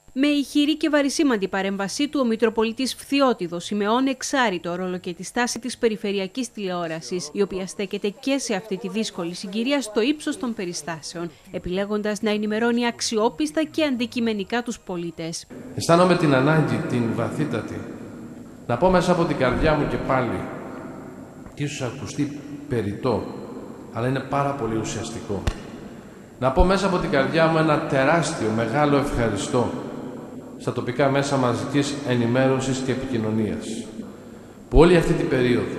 Με ηχηρή και βαρισίμαντη παρέμβασή του, ο Μητροπολίτης Φθιώτιδος σημεώνει εξάρρητο ρόλο και τη στάση της περιφερειακής τηλεόρασης, η οποία στέκεται και σε αυτή τη δύσκολη συγκυρία στο ύψος των περιστάσεων, επιλέγοντας να ενημερώνει αξιόπιστα και αντικειμενικά τους πολίτες. Αισθάνομαι την ανάγκη, την βαθύτατη, να πω μέσα από την καρδιά μου και πάλι, και ίσως ακουστεί περιττό, αλλά είναι πάρα πολύ ουσιαστικό. Να πω μέσα από την καρδιά μου ένα τεράστιο, μεγάλο ευχαριστώ στα τοπικά μέσα μαζικής ενημέρωσης και επικοινωνίας, που όλη αυτή την περίοδο,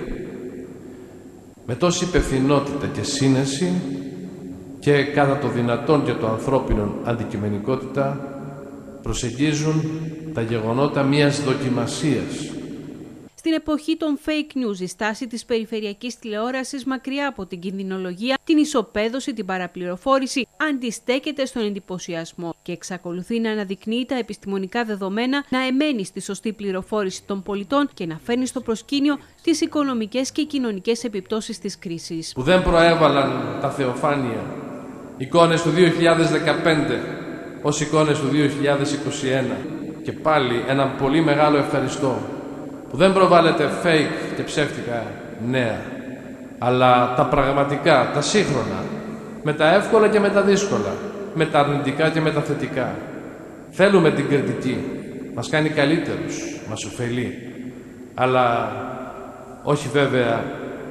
με τόση υπευθυνότητα και σύνεση και κατά το δυνατόν και το ανθρώπινο αντικειμενικότητα, προσεγγίζουν τα γεγονότα μιας δοκιμασίας. Στην εποχή των fake news, η στάση της περιφερειακής τηλεόρασης, μακριά από την κινδυνολογία, την ισοπαίδωση, την παραπληροφόρηση, αντιστέκεται στον εντυπωσιασμό και εξακολουθεί να αναδεικνύει τα επιστημονικά δεδομένα, να εμένει στη σωστή πληροφόρηση των πολιτών και να φέρνει στο προσκήνιο τις οικονομικές και κοινωνικές επιπτώσεις της κρίσης. Που δεν προέβαλαν τα θεοφάνεια εικόνες του 2015 ως εικόνες του 2021. Και πάλι ένα πολύ μεγάλο ευχαριστώ που δεν προβάλλεται fake και ψεύτικα νέα, αλλά τα πραγματικά, τα σύγχρονα, με τα εύκολα και με τα δύσκολα, με τα αρνητικά και με τα θετικά. Θέλουμε την κριτική, μας κάνει καλύτερους, μας ωφελεί, αλλά όχι βέβαια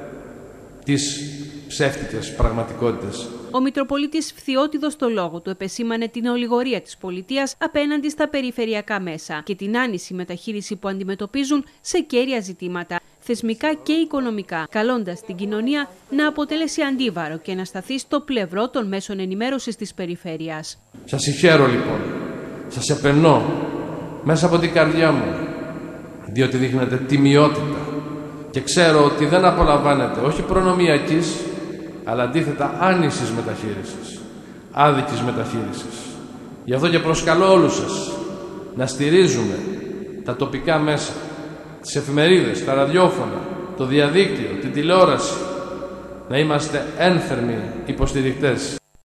τις ψεύτικες πραγματικότητες. Ο Μητροπολίτης Φθιώτιδος στο λόγο του επεσήμανε την ολιγορία της πολιτείας απέναντι στα περιφερειακά μέσα και την άνηση μεταχείριση που αντιμετωπίζουν σε κέρια ζητήματα, θεσμικά και οικονομικά, καλώντας την κοινωνία να αποτελέσει αντίβαρο και να σταθεί στο πλευρό των μέσων ενημέρωσης της περιφέρειας. Σας συγχαίρω λοιπόν, σας επενώ μέσα από την καρδιά μου, διότι δείχνετε τιμιότητα και ξέρω ότι δεν απολαμβάνετε όχι προνομιακής, αλλά αντίθετα άνησης μεταχείρισης, άδικης μεταχείρισης. Γι' αυτό και προσκαλώ όλους σας να στηρίζουμε τα τοπικά μέσα, τις εφημερίδες, τα ραδιόφωνα, το διαδίκτυο, την τηλεόραση, να είμαστε ένθερμοι υποστηρικτές